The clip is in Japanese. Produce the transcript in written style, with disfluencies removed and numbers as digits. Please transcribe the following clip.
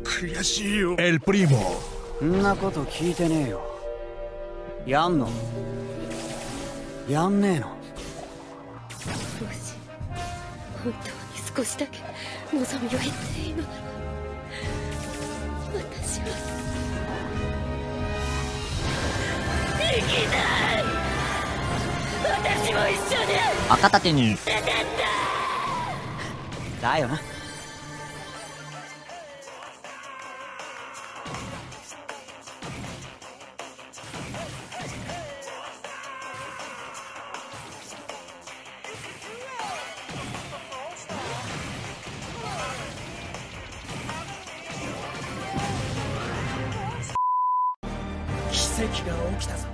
悔しいよ。 El primo。 そんなこと聞いてねえよ。やんの？やんねえの？ もし本当に少しだけ望みを言っていいのなら、私はできない。私も一緒に赤盾にだよな。 奇跡が起きたぞ。